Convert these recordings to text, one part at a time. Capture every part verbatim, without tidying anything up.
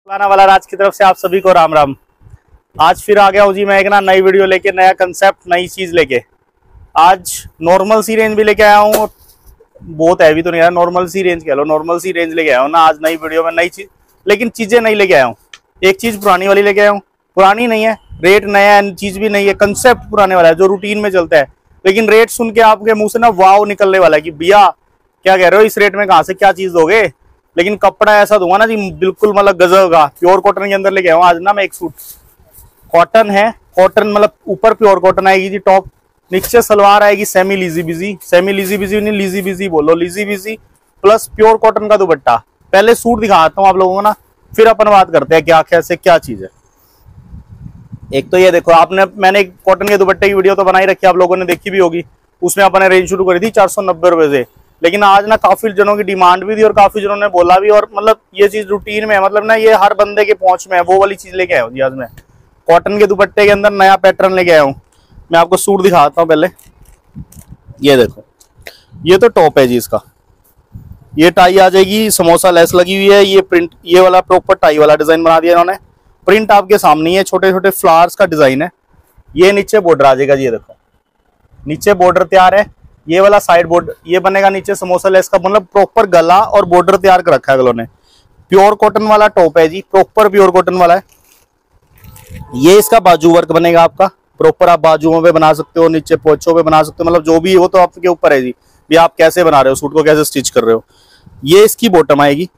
फलाना वाला राज की तरफ से आप सभी को राम राम। आज फिर आ गया हूँ जी मैं एक ना नई वीडियो लेके, नया कंसेप्ट, नई चीज लेके। आज नॉर्मल सी रेंज भी लेके आया हूँ, बहुत हैवी तो नहीं आया, नॉर्मल सी रेंज कह लो, नॉर्मल सी रेंज लेके आया हूँ ना आज नई वीडियो में, नई चीज, लेकिन चीजें नहीं लेके आया हूँ। एक चीज पुरानी वाली लेके आया हूँ, पुरानी नहीं है, रेट नया है, चीज भी नहीं है, कंसेप्ट पुराने वाला है जो रूटीन में चलता है, लेकिन रेट सुन के आपके मुंह से ना वाव निकलने वाला है कि भैया क्या कह रहे हो, इस रेट में कहाँ से क्या चीज दोगे। लेकिन कपड़ा ऐसा दूंगा ना जी बिल्कुल मतलब गजब का, प्योर कॉटन के अंदर लेके आया हूँ आज ना मैं एक सूट। कॉटन है, कॉटन मतलब ऊपर प्योर कॉटन आएगी जी टॉप, नीचे सलवार आएगी semi lizzy bizzy, semi lizzy bizzy नहीं लीजी बिजी बोलो, lizzy bizzy plus pure cotton का दुपट्टा। पहले सूट दिखाता हूँ आप लोगों को ना, फिर अपन बात करते हैं क्या कैसे क्या चीज है। एक तो ये देखो, आपने मैंने एक कॉटन के दुपट्टे की वीडियो तो बनाई रखी, आप लोगों ने देखी भी होगी, उसमें अपने रेंज शुरू करी थी चार सौ नब्बे रुपए से। लेकिन आज ना काफी जनों की डिमांड भी थी और काफी जनों ने बोला भी, और मतलब ये चीज रूटीन में है, मतलब ना ये हर बंदे के पहुंच में है, वो वाली चीज लेके आया हूँ जी आज मैं। कॉटन के दुपट्टे के अंदर नया पैटर्न लेके आया हूँ। मैं आपको सूट दिखाता हूँ पहले, ये देखो, ये तो टॉप है जी इसका, ये टाई आ जाएगी, समोसा लेस लगी हुई है, ये प्रिंट, ये वाला प्रॉपर टाई वाला डिजाइन बना दिया इन्होंने, प्रिंट आपके सामने ही है, छोटे छोटे फ्लावर्स का डिजाइन है। ये नीचे बॉर्डर आ जाएगा जी, ये देखो नीचे बॉर्डर तैयार है, ये वाला साइड बॉर्डर ये बनेगा नीचे समोसा लेस का, मतलब प्रॉपर गला और बॉर्डर तैयार कर रखा है अगलों ने। प्योर कॉटन वाला टॉप है जी, प्रॉपर प्योर कॉटन वाला है। ये इसका बाजू वर्क बनेगा आपका, प्रॉपर आप बाजुओं पे बना सकते हो, नीचे पोछों पे बना सकते हो, मतलब जो भी है वो तो आपके ऊपर है जी, भी आप कैसे बना रहे हो, सूट को कैसे स्टिच कर रहे हो। ये इसकी बॉटम आएगी,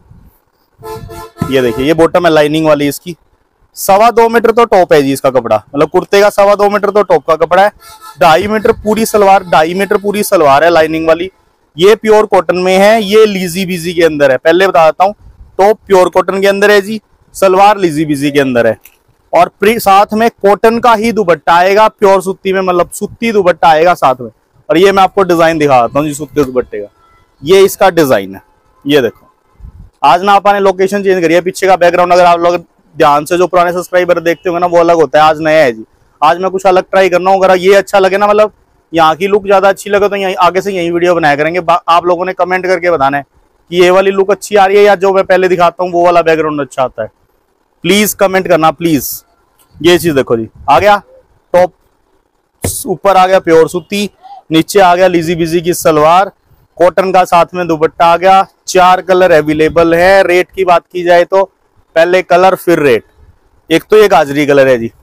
ये देखिए ये बॉटम है लाइनिंग वाली इसकी। सवा दो मीटर तो टॉप है जी इसका कपड़ा, मतलब कुर्ते का सवा दो मीटर तो टॉप का कपड़ा है। ढाई मीटर पूरी सलवार, ढाई मीटर पूरी सलवार है लाइनिंग वाली। ये प्योर कॉटन में है, ये लीजी बिजी के अंदर है। पहले बता देता हूँ, टॉप प्योर कॉटन के अंदर है जी, सलवार लीजी बिजी के अंदर है, और साथ में कॉटन का ही दुपट्टा आएगा, प्योर सूती में, मतलब सूती दुपट्टा आएगा साथ में। और ये मैं आपको डिजाइन दिखाता हूँ जी सूती दुपट्टे का, ये इसका डिजाइन है। ये देखो आज ना आपने लोकेशन चेंज करी है, पीछे का बैकग्राउंड अगर आप लोग ध्यान से जो पुराने सब्सक्राइबर देखते होंगे ना वो अलग होता है, आज नया है जी। आज मैं कुछ अलग ट्राई करना हूँ, अगर ये अच्छा लगे ना, मतलब यहाँ की लुक ज्यादा अच्छी लगे तो यहीं आगे से यही वीडियो बनाया करेंगे। आप लोगों ने कमेंट करके बताना है कि ये वाली लुक अच्छी आ रही है या जो मैं पहले दिखाता हूँ वो वाला बैकग्राउंड अच्छा आता है, प्लीज कमेंट करना प्लीज। ये चीज देखो जी, आ गया टॉप, ऊपर आ गया प्योर सूती, नीचे आ गया लीजी बिजी की सलवार, कॉटन का साथ में दुपट्टा आ गया। चार कलर अवेलेबल है। रेट की बात की जाए तो पहले कलर फिर रेट। एक तो ये गाजरी कलर है जी,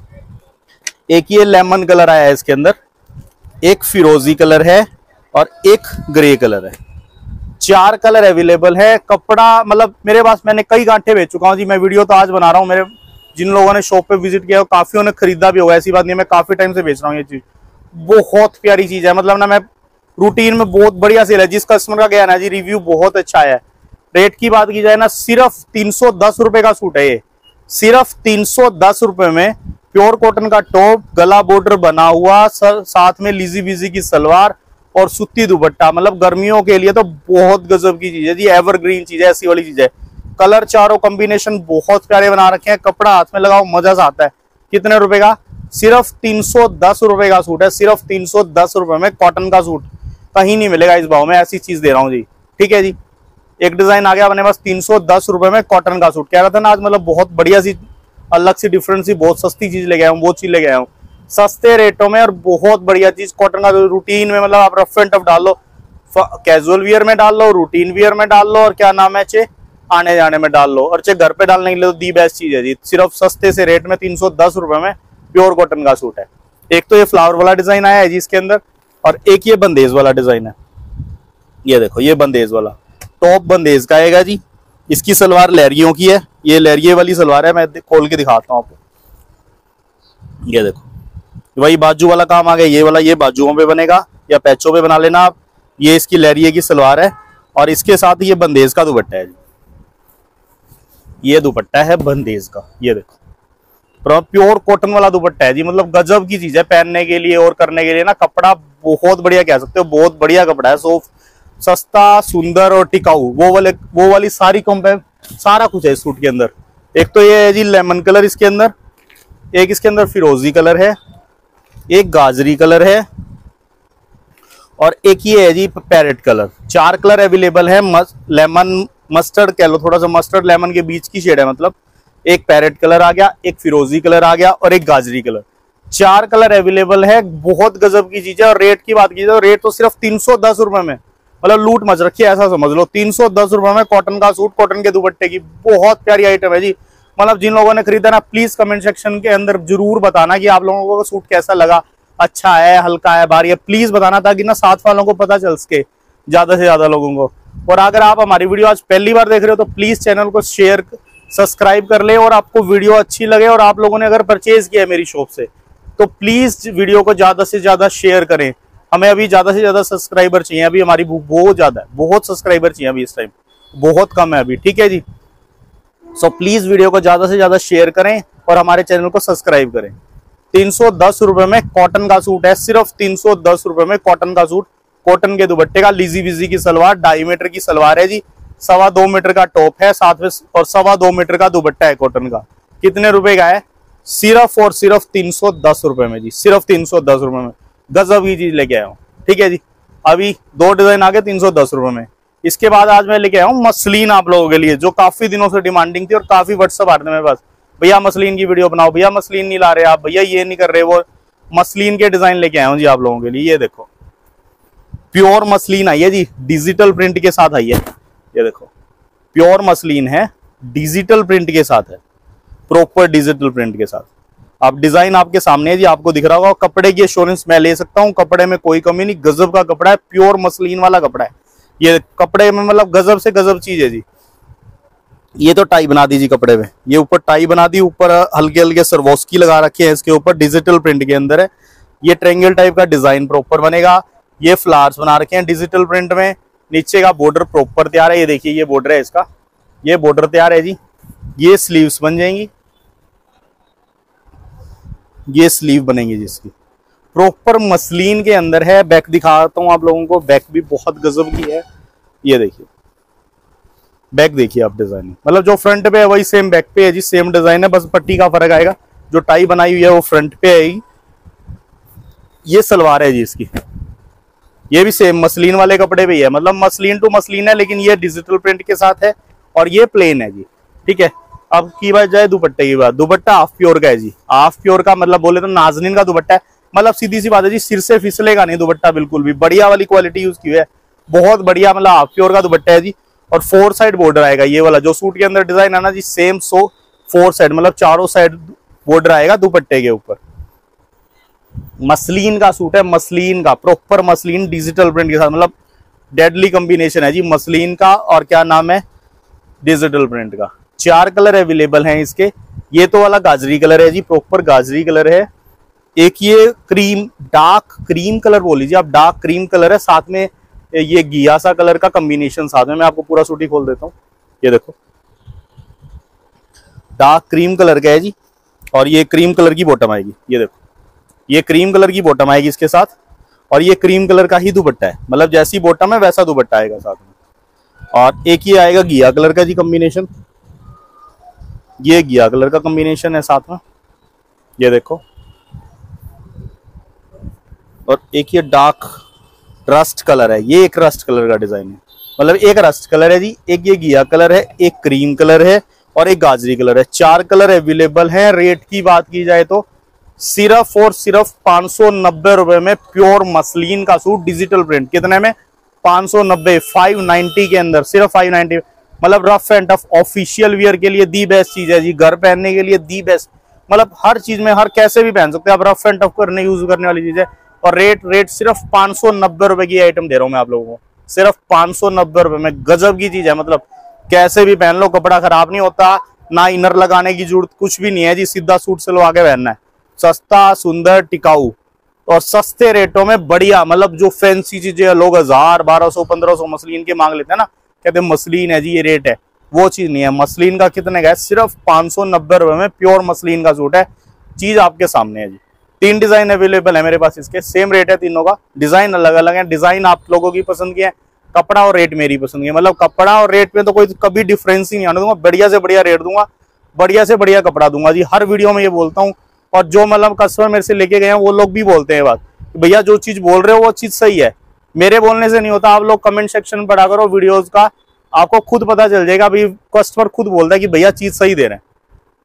एक ये लेमन कलर आया है इसके अंदर, एक फिरोजी कलर है और एक ग्रे कलर है। चार कलर अवेलेबल है। कपड़ा मतलब मेरे पास मैंने कई गांठे बेच चुका हूं जी, मैं वीडियो तो आज बना रहा हूं, मेरे जिन लोगों ने शॉप पे विजिट किया काफियों ने खरीदा भी होगा, ऐसी बात नहीं, मैं काफी टाइम से बेच रहा हूँ ये चीज। बहुत प्यारी चीज है, मतलब ना मैं रूटीन में बहुत बढ़िया सेल है, जिस कस्टमर का गया ना जी रिव्यू बहुत अच्छा है। रेट की बात की जाए ना, सिर्फ तीन सौ दस रुपए का सूट है ये, सिर्फ तीन सौ दस रुपए में प्योर कॉटन का टॉप, गला बॉर्डर बना हुआ, सर साथ में लीजी बिजी की सलवार और सूती दुपट्टा। मतलब गर्मियों के लिए तो बहुत गजब की चीज है जी, एवरग्रीन चीज है, ऐसी वाली चीज है। कलर चारों कॉम्बिनेशन बहुत प्यारे बना रखे हैं, कपड़ा हाथ में लगाओ मजा सा आता है। कितने रुपए का? सिर्फ तीन सौ दस रुपए का सूट है, सिर्फ तीन सौ दस रुपए में कॉटन का सूट कहीं नहीं मिलेगा इस भाव में, ऐसी चीज दे रहा हूँ जी। ठीक है जी, एक डिजाइन आ गया अपने पास तीन सौ दस रुपए में कॉटन का सूट। कह रहा था ना आज मतलब बहुत बढ़िया सी, अलग सी, डिफरेंट सी, बहुत सस्ती चीज लेके आया हूँ, बहुत चीज लेके आया हूँ सस्ते रेटों में और बहुत बढ़िया चीज। कॉटन का रूटीन में, मतलब आप रफ एंड टफ डाल लो, कैजुअल वियर में डाल लो, रूटीन वियर में डाल लो, और क्या नाम है चे आने जाने में डाल लो, और चे घर पे डालने के लिए तो दी बेस्ट चीज है जी। सिर्फ सस्ते से रेट में तीन सौ दस रुपए में प्योर कॉटन का सूट है। एक तो ये फ्लावर वाला डिजाइन आया है जी इसके अंदर, और एक ये बंदेज वाला डिजाइन है। ये देखो ये बंदेज वाला टॉप बंदेज का आएगा जी। इसकी सलवार लहरियों की है, ये लहरिये वाली सलवार है, मैं खोल के दिखाता हूँ आपको। ये देखो वही बाजू वाला काम आ गया, ये वाला ये बाजुओं पे बनेगा या पैचों पे बना लेना आप। ये इसकी लहरिये की सलवार है और इसके साथ ये बंदेज का दुपट्टा है जी, ये दुपट्टा है बंदेज का। ये देखो प्योर कॉटन वाला दुपट्टा है जी, मतलब गजब की चीज है पहनने के लिए और करने के लिए ना। कपड़ा बहुत बढ़िया कह सकते हो, बहुत बढ़िया कपड़ा है, सॉफ्ट, सस्ता, सुंदर और टिकाऊ, वो वाले वो वाली सारी कंपेयर सारा कुछ है इस सूट के अंदर। एक तो ये है जी लेमन कलर इसके अंदर, एक इसके अंदर फिरोजी कलर है, एक गाजरी कलर है और एक ये है जी पैरेट कलर। चार कलर अवेलेबल है। मस, लेमन मस्टर्ड कह लो, थोड़ा सा मस्टर्ड लेमन के बीच की शेड है, मतलब एक पैरेट कलर आ गया, एक फिरोजी कलर आ गया और एक गाजरी कलर। चार कलर अवेलेबल है। बहुत गजब की चीज है। और रेट की बात की जाए तो रेट तो सिर्फ तीन सौ दस रुपए में, मतलब लूट मच रखी है ऐसा समझ लो। तीन सौ दस रुपए में कॉटन का सूट, कॉटन के दुपट्टे की, बहुत प्यारी आइटम है जी। मतलब जिन लोगों ने खरीदा ना, प्लीज कमेंट सेक्शन के अंदर जरूर बताना कि आप लोगों को सूट कैसा लगा, अच्छा है, हल्का है, भारी है, प्लीज बताना, ताकि ना साथ वालों को पता चल सके, ज्यादा से ज्यादा लोगों को। और अगर आप हमारी वीडियो आज पहली बार देख रहे हो तो प्लीज चैनल को शेयर, सब्सक्राइब कर ले। और आपको वीडियो अच्छी लगे और आप लोगों ने अगर परचेज किया है मेरी शॉप से तो प्लीज वीडियो को ज्यादा से ज्यादा शेयर करें। हमें अभी ज्यादा से ज्यादा सब्सक्राइबर चाहिए। अभी हमारी बहुत ज्यादा है, बहुत सब्सक्राइबर चाहिए अभी, इस टाइम बहुत कम है अभी, ठीक है जी। सो प्लीज वीडियो को ज्यादा से ज्यादा शेयर करें और हमारे चैनल को सब्सक्राइब करें। तीन सौ दस रुपए में कॉटन का सूट है, सिर्फ तीन सौ दस रुपए में कॉटन का सूट, कॉटन के दुपट्टे का, लीजी बिजी की सलवार, ढाई मीटर की सलवार है जी, सवा दो मीटर का टॉप है साथ में और सवा दो मीटर का दुपट्टा है कॉटन का। कितने रुपए का है? सिर्फ और सिर्फ तीन सौ दस रुपए में जी, सिर्फ तीन सौ दस रुपए में। गजब की चीज लेके आया हूँ, ठीक है जी। अभी दो डिजाइन आ गए तीन सौ दस रुपए में। इसके बाद आज मैं लेके आया हूँ मसलिन आप लोगों के लिए, जो काफी दिनों से डिमांडिंग थी और काफी व्हाट्सअप आ रहे थे मेरे पास, भैया मसलिन की वीडियो बनाओ, भैया मसलिन नहीं ला रहे आप, भैया ये नहीं कर रहे वो। मसलिन के डिजाइन लेके आया हूँ जी आप लोगों के लिए। ये देखो प्योर मसलिन आई है जी, डिजिटल प्रिंट के साथ आई है। ये देखो प्योर मसलिन है, डिजिटल प्रिंट के साथ है, प्रॉपर डिजिटल प्रिंट के साथ। आप डिजाइन आपके सामने है जी, आपको दिख रहा होगा। कपड़े की एश्योरेंस मैं ले सकता हूँ, कपड़े में कोई कमी नहीं, गजब का कपड़ा है, प्योर मसलिन वाला कपड़ा है। ये कपड़े में मतलब गजब से गजब चीज है जी। ये तो टाई बना दी जी कपड़े में, ये ऊपर टाई बना दी, ऊपर हल्के हल्के सरवोस्की लगा रखे हैं इसके ऊपर, डिजिटल प्रिंट के अंदर है। ये ट्रायंगल टाइप का डिजाइन प्रॉपर बनेगा। ये फ्लावर्स बना रखे हैं डिजिटल प्रिंट में। नीचे का बॉर्डर प्रॉपर तैयार है, ये देखिए ये बॉर्डर है इसका, ये बॉर्डर तैयार है जी। ये स्लीव्स बन जाएंगी, ये स्लीव बनेंगी जिसकी प्रॉपर मसलिन के अंदर है। बैक दिखाता हूं आप लोगों को, बैक भी बहुत गजब की है। ये देखिए बैक देखिए आप, डिजाइन मतलब जो फ्रंट पे है वही सेम बैक पे है जी, सेम डिजाइन है, बस पट्टी का फर्क आएगा। जो टाई बनाई हुई है वो फ्रंट पे आएगी। ये सलवार है जी इसकी, ये भी सेम मसलिन वाले कपड़े पे ही है, मतलब मसलिन टू मसलिन है, लेकिन ये डिजिटल प्रिंट के साथ है और ये प्लेन है जी, ठीक है। अब की बात जाए दुपट्टे की बात, दुपट्टा हाफ प्योर का है जी। हाफ प्योर का मतलब बोले तो नाजनीन का दुपट्टा है, मतलब सीधी सी बात है जी, सिर से फिसलेगा नहीं दुपट्टा, बिल्कुल भी बढ़िया वाली क्वालिटी यूज की हुई है, बहुत बढ़िया, मतलब हाफ प्योर का दुपट्टा है जी। और फोर साइड बॉर्डर आएगा, ये वाला जो सूट के अंदर डिजाइन है ना जी, सेम सो फोर साइड, मतलब चारों साइड बॉर्डर आएगा दुपट्टे के ऊपर। मसलिन का सूट है, मसलिन का प्रॉपर मसलिन डिजिटल प्रिंट के साथ, मतलब डेडली कॉम्बिनेशन है जी मसलिन का और क्या नाम है डिजिटल प्रिंट का। चार कलर अवेलेबल हैं इसके। ये तो वाला गाजरी कलर है जी, प्रॉपर गाजरी कलर है। एक ये क्रीम, डार्क क्रीम कलर बोल लीजिए आप, डार्क क्रीम कलर है, साथ में ये घिया सा कलर का कॉम्बिनेशन साथ में। मैं आपको पूरा सूट ही खोल देता हूँ, ये देखो डार्क क्रीम कलर का है जी। और ये क्रीम कलर की बॉटम आएगी, ये देखो ये क्रीम कलर की बॉटम आएगी इसके साथ, और ये क्रीम कलर का ही दुपट्टा है, मतलब जैसी बॉटम है वैसा दुपट्टा आएगा साथ में। और एक ये आएगा घिया कलर का जी कॉम्बिनेशन, ये घिया कलर का कॉम्बिनेशन है साथ में, ये देखो। और एक ये डार्क रस्ट कलर है, ये एक रस्ट कलर का डिजाइन है, मतलब एक रस्ट कलर है जी, एक ये घिया कलर है, एक क्रीम कलर है और एक गाजरी कलर है। चार कलर अवेलेबल हैं। रेट की बात की जाए तो सिर्फ और सिर्फ पांच सौ नब्बे रुपए में प्योर मसलिन का सूट डिजिटल प्रिंट। कितने में? पांच सौ नब्बे, फाइव नाइनटी के अंदर, सिर्फ फाइव नाइनटी। मतलब rough and tough official wear के लिए दी बेस्ट चीज है जी, घर पहनने के लिए दी बेस्ट, मतलब हर चीज में, हर कैसे भी पहन सकते हैं आप, रफ एंड टफ करने यूज करने वाली चीज है। और रेट रेट सिर्फ पांच सौ नब्बे रुपए की आइटम दे रहा हूं मैं आप लोगों को, सिर्फ पांच सौ नब्बे रुपए में। गजब की चीज है, मतलब कैसे भी पहन लो, कपड़ा खराब नहीं होता, ना इनर लगाने की जरूरत कुछ भी नहीं है जी, सीधा सूट सिलवा के पहनना है। सस्ता, सुंदर, टिकाऊ और सस्ते रेटों में बढ़िया, मतलब जो फैंसी चीजें लोग हजार, बारह सौ, पंद्रह सौ मसलिन के मांग लेते हैं ना, कहते हैं मसलिन है जी ये रेट है, वो चीज नहीं है। मसलिन का कितने का है? सिर्फ पांच सौ नब्बे रुपए में प्योर मसलिन का सूट है। चीज आपके सामने है जी। तीन डिजाइन अवेलेबल है मेरे पास इसके, सेम रेट है तीनों का, डिजाइन अलग अलग है। डिजाइन आप लोगों की पसंद की है, कपड़ा और रेट मेरी पसंद की है, मतलब कपड़ा और रेट में तो कोई कभी डिफरेंस ही नहीं आने दूंगा। बढ़िया से बढ़िया रेट दूंगा, बढ़िया से बढ़िया कपड़ा दूंगा जी, हर वीडियो में ये बोलता हूँ। और जो मतलब कस्टमर मेरे से लेके गए हैं वो लोग भी बोलते हैं बात, भैया जो चीज बोल रहे हो वो चीज सही है। मेरे बोलने से नहीं होता, आप लोग कमेंट सेक्शन में पढ़ा करो वीडियोस का, आपको खुद पता चल जाएगा। भाई कस्टमर खुद बोलता है कि भैया चीज सही दे रहे हैं,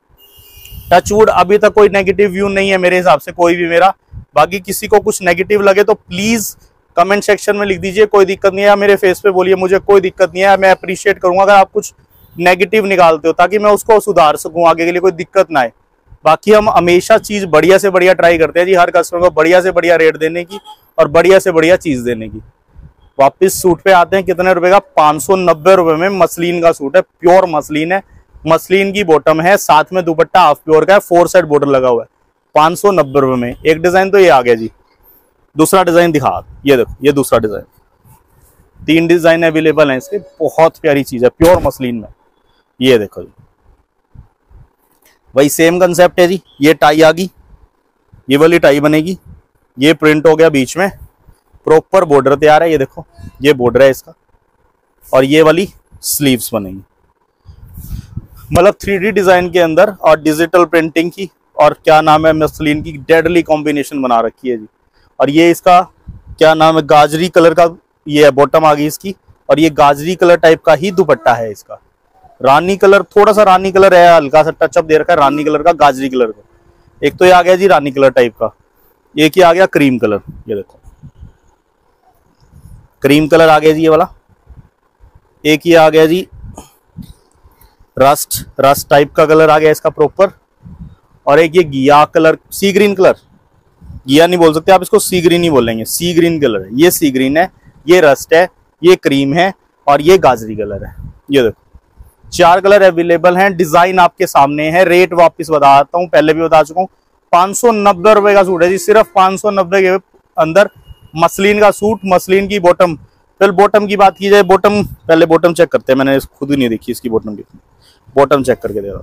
टचवुड अभी तक कोई नेगेटिव व्यू नहीं है मेरे हिसाब से कोई भी मेरा। बाकी किसी को कुछ नेगेटिव लगे तो प्लीज कमेंट सेक्शन में लिख दीजिए, कोई दिक्कत नहीं है। मेरे फेस पे बोलिए, मुझे कोई दिक्कत नहीं है। मैं अप्रिशिएट करूंगा अगर आप कुछ नेगेटिव निकालते हो, ताकि मैं उसको सुधार सकूं, आगे के लिए कोई दिक्कत ना आए। बाकी हम हमेशा चीज बढ़िया से बढ़िया ट्राई करते हैं जी, हर कस्टमर को बढ़िया से बढ़िया रेट देने की और बढ़िया से बढ़िया चीज देने की। वापिस सूट पे आते हैं, कितने रुपए का? पांच सौ नब्बे रुपए में मसलिन का सूट है, प्योर मसलिन है, मसलिन की बॉटम है, साथ में दुपट्टा हाफ प्योर का है, फोर साइड बॉर्डर लगा हुआ है, पांच सौ नब्बे रुपए में। एक डिजाइन तो ये आ गया जी। दूसरा डिजाइन दिखा, ये देखो, ये दूसरा डिजाइन। तीन डिजाइन अवेलेबल है इसके, बहुत प्यारी चीज है, प्योर मसलिन में। ये देखो जी, वही सेम कंसेप्ट है जी। ये टाई आ गई, ये वाली टाई बनेगी, ये प्रिंट हो गया बीच में, प्रॉपर बॉर्डर तैयार है। ये देखो, ये बॉर्डर है इसका, और ये वाली स्लीव्स बनेगी। मतलब थ्री डी डिजाइन के अंदर और डिजिटल प्रिंटिंग की और क्या नाम है मसलिन की डेडली कॉम्बिनेशन बना रखी है जी। और ये इसका क्या नाम है, गाजरी कलर का ये बॉटम आ गई इसकी, और ये गाजरी कलर टाइप का ही दुपट्टा है इसका। रानी कलर, थोड़ा सा रानी कलर है, हल्का सा टचअप दे रखा है रानी कलर का, गाजरी कलर का। एक तो ये आ गया जी रानी कलर टाइप का, एक ही आ गया क्रीम कलर। ये देखो, क्रीम कलर आ गया जी ये वाला। एक ही आ गया जी रस्ट, रस्ट टाइप का कलर आ गया इसका प्रॉपर। और एक ये गिया कलर, सी ग्रीन कलर, गिया नहीं बोल सकते आप इसको, सी ग्रीन ही बोलेंगे। सी ग्रीन कलर है, ये सी ग्रीन है, ये रस्ट है, ये क्रीम है, और ये गाजरी कलर है। ये देखो, चार कलर अवेलेबल हैं। डिजाइन आपके सामने है। रेट वापस बताता हूँ, पहले भी बता चुका हूँ, पांच सौ नब्बे रुपए का सूट है जी, सिर्फ पांच सौ नब्बे के अंदर मसलिन का सूट, मसलिन की बॉटम। पहले बॉटम की बात की जाए, बॉटम पहले बॉटम चेक करते हैं, मैंने खुद ही नहीं देखी इसकी बॉटम की। बॉटम चेक करके दे रहा,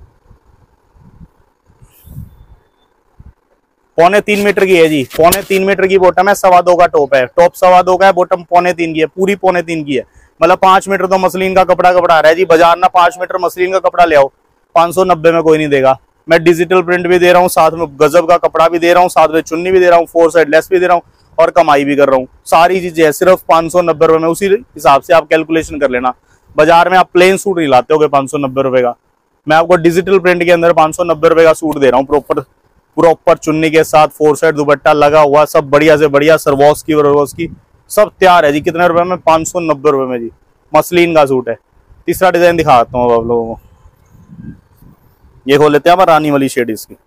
पौने तीन मीटर की है जी, पौने तीन मीटर की बॉटम है, सवा दो का टॉप है, टॉप सवा दो का है, बॉटम पौने तीन की है, पूरी पौने तीन की है। मतलब पांच मीटर तो मसलिन का कपड़ा कपड़ा आ रहा है जी। बाजार ना पांच मीटर मसलिन का कपड़ा ले आओ, पांच सौ नब्बे में कोई नहीं देगा। मैं डिजिटल प्रिंट भी दे रहा हूँ, साथ में गजब का कपड़ा भी दे रहा हूँ, साथ में चुन्नी भी दे रहा हूँ, फोर साइड लेस भी दे रहा हूँ, और कमाई भी कर रहा हूँ। सारी चीजें है सिर्फ पांच सौ नब्बे रुपए में। उसी हिसाब से आप कैलकुलेशन कर लेना। बाजार में आप प्लेन सूट नहीं लाते हो पांच सौ नब्बे रुपए का, मैं आपको डिजिटल प्रिंट के अंदर पांच सौ नब्बे रुपए का सूट दे रहा हूँ, प्रॉपर प्रॉपर चुन्नी के साथ, फोर साइड दुपट्टा लगा हुआ, सब बढ़िया से बढ़िया, सरवॉस की वरवॉस की सब तैयार है जी। कितने रुपए में? पांच सौ नब्बे रुपए में जी, मसलिन का सूट है। तीसरा डिजाइन दिखाता हूँ आप लोगों को, ये खोल लेते हैं आप, रानी वाली शेड इसकी।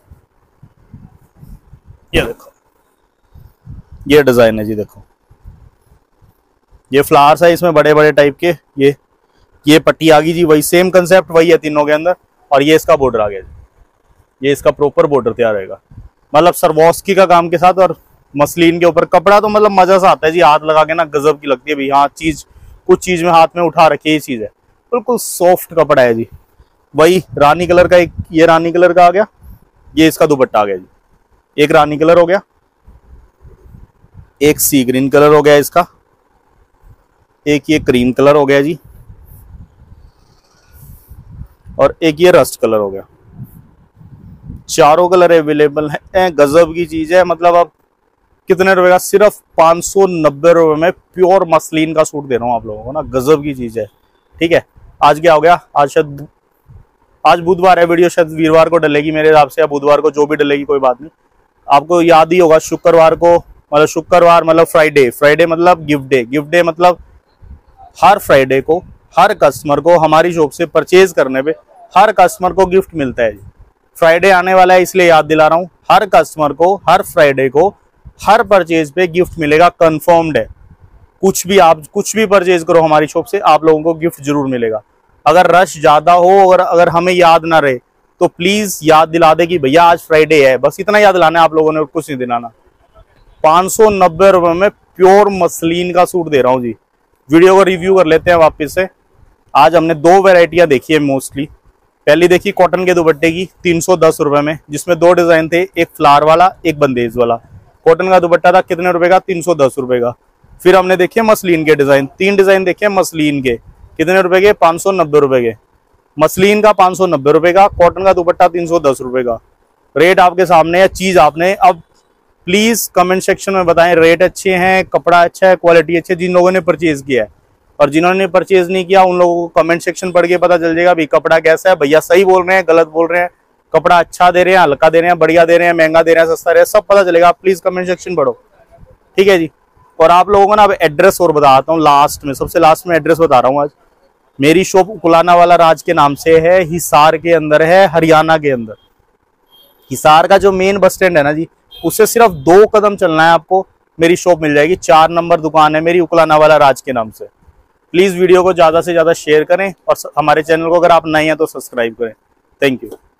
ये देखो, ये डिजाइन है जी, देखो ये फ्लावर्स है इसमें बड़े बड़े टाइप के। ये ये पट्टी आ गई जी, वही सेम कंसेप्ट वही है तीनों के अंदर। और ये इसका बॉर्डर आ गया जी, ये इसका प्रॉपर बॉर्डर तैयार रहेगा, मतलब सरवॉस्की का काम के साथ, और मसलिन के ऊपर कपड़ा तो मतलब मजा सा आता है जी, हाथ लगा के ना गजब की लगती है भाई। हाँ, चीज कुछ चीज में हाथ में उठा रखी है, ये चीज है, बिल्कुल सॉफ्ट कपड़ा है जी। वही रानी कलर का, एक ये रानी कलर का आ गया, ये इसका दुपट्टा आ गया जी। एक रानी कलर हो गया, एक सी ग्रीन कलर हो गया इसका, एक ये क्रीम कलर हो गया जी, और एक ये रस्ट कलर हो गया। चारों कलर अवेलेबल है, गजब की चीज है। मतलब अब कितने रुपए का? सिर्फ पांच सौ नब्बे रुपए में प्योर मसलिन का सूट दे रहा हूँ आप लोगों को ना, गजब की चीज है। ठीक है, आज क्या हो गया? आज शायद आज बुधवार है, वीडियो शायद वीरवार को डलेगी मेरे हिसाब से, या बुधवार को, जो भी डलेगी कोई बात नहीं। आपको याद ही होगा शुक्रवार को, मतलब शुक्रवार मतलब फ्राइडे, फ्राइडे मतलब गिफ्ट डे, गिफ्ट डे मतलब हर फ्राइडे को हर कस्टमर को हमारी शॉप से परचेज करने पे हर कस्टमर को गिफ्ट मिलता है। फ्राइडे आने वाला है इसलिए याद दिला रहा हूँ, हर कस्टमर को हर फ्राइडे को हर परचेज पे गिफ्ट मिलेगा, कंफर्म्ड है। कुछ भी आप कुछ भी परचेज करो हमारी शॉप से, आप लोगों को गिफ्ट जरूर मिलेगा। अगर रश ज्यादा हो और अगर हमें याद ना रहे तो प्लीज याद दिला दे कि भैया आज फ्राइडे है, बस इतना याद दिलाना है आप लोगों ने, कुछ नहीं दिलाना। पांच सौ नब्बे रुपए में प्योर मसलिन का सूट दे रहा हूँ जी। वीडियो को रिव्यू कर लेते हैं वापस से। आज हमने दो वेराइटियां देखी है मोस्टली। पहली देखी कॉटन के दुपट्टे की तीन सौ दस रुपए में, जिसमें दो डिजाइन थे, एक फ्लावर वाला एक बंदेज वाला। कॉटन का दुपट्टा था कितने रुपए का? तीन सौ दस रुपए का। फिर हमने देखे मसलिन के डिजाइन, तीन डिजाइन देखे मसलिन के, कितने रुपए के? पांच सौ नब्बे रुपए के। मसलिन का पांच सौ नब्बे रुपए का, कॉटन का दुपट्टा तीन सौ दस रुपए का। रेट आपके सामने है, चीज आपने। अब प्लीज कमेंट सेक्शन में बताएं रेट अच्छे हैं, कपड़ा अच्छा है, क्वालिटी अच्छी है, जिन लोगों ने परचेज किया है। और जिन्होंने परचेज नहीं किया उन लोगों को कमेंट सेक्शन पढ़ के पता चल जाएगा भाई कपड़ा कैसा है, भैया सही बोल रहे हैं गलत बोल रहे हैं, कपड़ा अच्छा दे रहे हैं, हल्का दे रहे हैं, बढ़िया दे रहे हैं, महंगा दे रहे हैं, सस्ता दे रहे हैं, सब पता चलेगा। आप प्लीज कमेंट सेक्शन पढ़ो, ठीक है जी। और आप लोगों को ना अब एड्रेस और बताता हूँ लास्ट में, सबसे लास्ट में एड्रेस बता रहा हूँ आज। मेरी शॉप उकुलाना वाला राज के नाम से है, हिसार के अंदर है, हरियाणा के अंदर। हिसार का जो मेन बस स्टैंड है ना जी, उससे सिर्फ दो कदम चलना है आपको, मेरी शॉप मिल जाएगी। चार नंबर दुकान है मेरी, उकुलाना वाला राज के नाम से। प्लीज वीडियो को ज्यादा से ज्यादा शेयर करें और हमारे चैनल को अगर आप नए हैं तो सब्सक्राइब करें। Thank you.